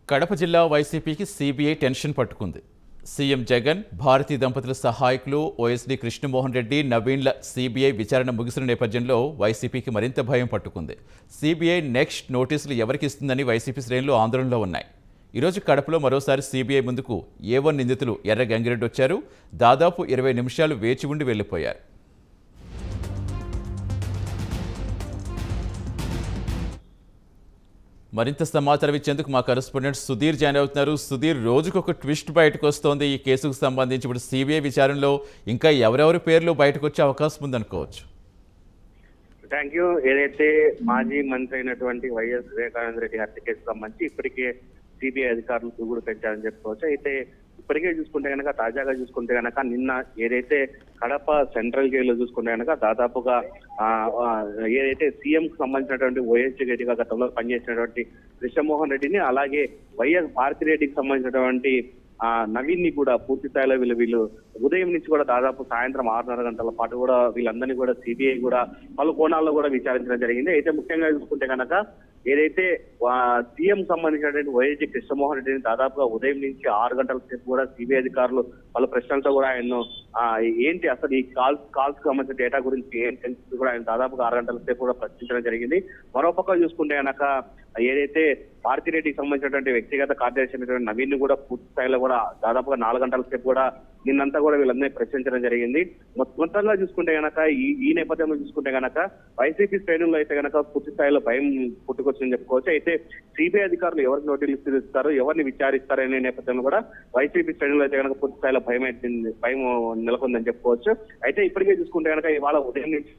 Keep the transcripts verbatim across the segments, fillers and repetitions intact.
కడప జిల్లా వైసీపీకి CBI tension పట్టుకుంది. సీఎం జగన్, భారతీ దంపతుల సహాయకులు ఓఎస్డీ కృష్ణమోహన్ రెడ్డి, నవీన్ల సీబీఐ విచారణ ముగిసిన నేపథ్యంలో వైసీపీకి మరింత భయం పట్టుకుంది. సీబీఐ నెక్స్ట్ నోటీసులు ఎవరికి ఇస్తుందని వైసీపీ శ్రేణులు ఆందోళనలో ఉన్నాయి. ఈరోజు కడపలో మరోసారి సీబీఐ ముందుకు ఏ వన్ నిందితులు ఎర్ర గంగిరెడ్డి వచ్చారు. దాదాపు ఇరవై నిమిషాలు వేచి ఉండి వెళ్లిపోయారు. మరింత సమాచారం ఇచ్చేందుకు మా కరెస్పాండెంట్ సుధీర్ జాయిన్ అవుతున్నారు. సుధీర్, రోజుకు ఒక ట్విస్ట్ బయటకు వస్తోంది ఈ కేసుకు సంబంధించి. ఇప్పుడు సీబీఐ విచారణలో ఇంకా ఎవరెవరి పేర్లు బయటకు వచ్చే అవకాశం ఉందనుకోవచ్చు. Thank you. ఏదైతే మాజీ మంత్రి అయినటువంటి వైఎస్ వివేకానంద రెడ్డి హత్య కేసుకు సంబంధించి ఇప్పటికే సిబిఐ అధికారులు దూకుడు పెంచారని చెప్పుకోవచ్చు. అయితే ఇప్పటికే చూసుకుంటే కనుక తాజాగా చూసుకుంటే కనుక నిన్న ఏదైతే కడప సెంట్రల్ జైల్లో చూసుకుంటే కనుక దాదాపుగా ఏదైతే సీఎం కు సంబంధించినటువంటి వైఎస్ రెడ్డిగా గతంలో పనిచేసినటువంటి కృష్ణమోహన్ రెడ్డిని, అలాగే వైఎస్ భారతి రెడ్డికి సంబంధించినటువంటి ఆ నవీన్ ని కూడా పూర్తి స్థాయిలో వీళ్ళు వీళ్ళు ఉదయం నుంచి కూడా దాదాపు సాయంత్రం ఆరున్నర గంటల పాటు కూడా వీళ్ళందరినీ కూడా సిబిఐ కూడా పలు కోణాల్లో కూడా విచారించడం జరిగింది. అయితే ముఖ్యంగా చూసుకుంటే కనుక ఏదైతే సీఎం సంబంధించినటువంటి వైఎస్ కృష్ణమోహన్ రెడ్డిని దాదాపుగా ఉదయం నుంచి ఆరు గంటల సేపు కూడా సిబిఐ అధికారులు పలు ప్రశ్నలతో కూడా ఆయన ఏంటి అసలు ఈ కాల్స్ కాల్స్ సంబంధించిన డేటా గురించి ఏం తెలిసింది కూడా ఆయన దాదాపుగా ఆరు గంటల సేపు కూడా ప్రశ్నించడం జరిగింది. మరోపక్క చూసుకుంటే కనుక ఏదైతే భారతిరెడ్డికి సంబంధించినటువంటి వ్యక్తిగత కార్యదర్శి అయినటువంటి నవీన్ ని కూడా పూర్తి స్థాయిలో కూడా దాదాపుగా నాలుగు గంటల సేపు కూడా నిన్నంతా కూడా వీళ్ళందరినీ ప్రశ్నించడం జరిగింది. మొత్తంగా చూసుకుంటే కనుక ఈ ఈ నేపథ్యంలో చూసుకుంటే కనుక వైసీపీ శ్రేణుల్లో అయితే కనుక పూర్తి స్థాయిలో భయం పుట్టుకొచ్చిందని చెప్పుకోవచ్చు. అయితే సిబిఐ అధికారులు ఎవరికి నోటీసులు ఇస్తారు, ఎవరిని విచారిస్తారనే నేపథ్యంలో కూడా వైసీపీ శ్రేణుల్లో అయితే కనుక పూర్తి స్థాయిలో భయం అయితే భయం నెలకొందని చెప్పుకోవచ్చు. అయితే ఇప్పటికే చూసుకుంటే కనుక ఇవాళ ఉదయం నుంచి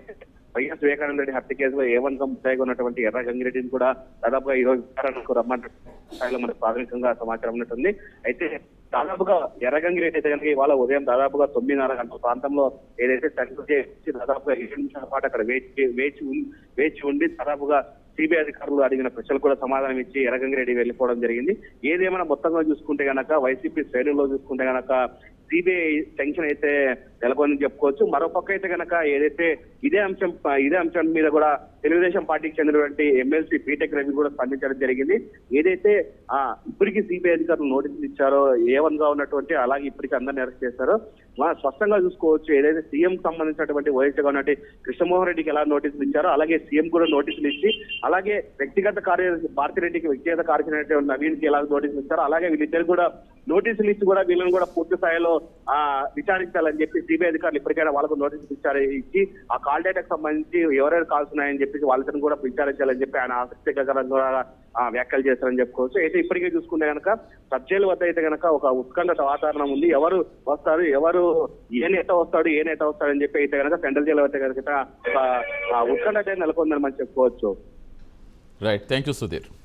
వైఎస్ వివేకానంద రెడ్డి హత్య కేసులో ఏ వన్ గా ముద్దాయిగా ఉన్నటువంటి ఎర్ర గంగిరెడ్డిని కూడా దాదాపుగా ఈ రోజు విచారణకు రమ్మంటే స్థాయిలో మనకు ప్రాథమికంగా సమాచారం ఉన్నట్టుంది. అయితే దాదాపుగా ఎర్రగంగిరెడ్డి అయితే కనుక ఇవాళ ఉదయం దాదాపుగా తొమ్మిదిన్నర గంటల ప్రాంతంలో ఏదైతే సెంటర్ చేసి దాదాపుగా ఏడు నిమిషాల పాటు అక్కడ వేచి వేచి వేచి ఉండి దాదాపుగా సిబిఐ అధికారులు అడిగిన ప్రశ్నలు కూడా సమాధానం ఇచ్చి ఎర్రగంగిరెడ్డి వెళ్లిపోవడం జరిగింది. ఏదేమైనా మొత్తంగా చూసుకుంటే కనుక వైసీపీ శ్రేణుల్లో చూసుకుంటే కనుక సిబిఐ టెన్షన్ అయితే నెలకొందని చెప్పుకోవచ్చు. మరోపక్క అయితే కనుక ఏదైతే ఇదే అంశం ఇదే అంశం మీద కూడా తెలుగుదేశం పార్టీకి చెందినటువంటి ఎమ్మెల్సీ బీటెక్ రవి కూడా స్పందించడం జరిగింది. ఏదైతే ఆ ఇప్పటికీ సిబిఐ అధికారులు నోటీసులు ఇచ్చారో ఏ వన్ గా ఉన్నటువంటి అలాగే ఇప్పటికీ అందరినీ అరెస్ట్ చేశారో స్పష్టంగా చూసుకోవచ్చు. ఏదైతే సీఎం సంబంధించినటువంటి వైఎస్ ఉన్నటువంటి కృష్ణమోహన్ రెడ్డికి ఎలా నోటీసులు ఇచ్చారో అలాగే సీఎం కూడా నోటీసులు ఇచ్చి అలాగే వ్యక్తిగత కార్యదర్శి భారతిరెడ్డికి వ్యక్తిగత కార్యదర్శి నవీన్ కి ఎలా నోటీసులు ఇచ్చారో అలాగే వీళ్ళిద్దరు కూడా నోటీసులు ఇచ్చి కూడా వీళ్ళని కూడా పూర్తి స్థాయిలో ఆ విచారించాలని చెప్పి సిబిఐ అధికారులు ఇప్పటికైనా వాళ్ళకు నోటీసులు ఇచ్చారు ఇచ్చి ఆ కాల్ డేటాకు సంబంధించి ఎవరెవరు కాల్స్ ఉన్నాయని చెప్పి వాళ్ళని కూడా విచారించాలని చెప్పి ఆయన ఆసక్తికరంగా వ్యాఖ్యలు చేస్తారని చెప్పుకోవచ్చు. అయితే ఇప్పటికే చూసుకుంటే కనుక సబ్ జైలు వద్ద అయితే కనుక ఒక ఉత్కంఠ వాతావరణం ఉంది. ఎవరు వస్తారు, ఎవరు ఏ నేత వస్తాడు ఏ నేత వస్తాడు అని చెప్పి అయితే కనుక సెంట్రల్ జైలు అయితే కనుక ఒక ఉత్కంఠ నెలకొందని మనం చెప్పుకోవచ్చు. Right, thank you Sudheer.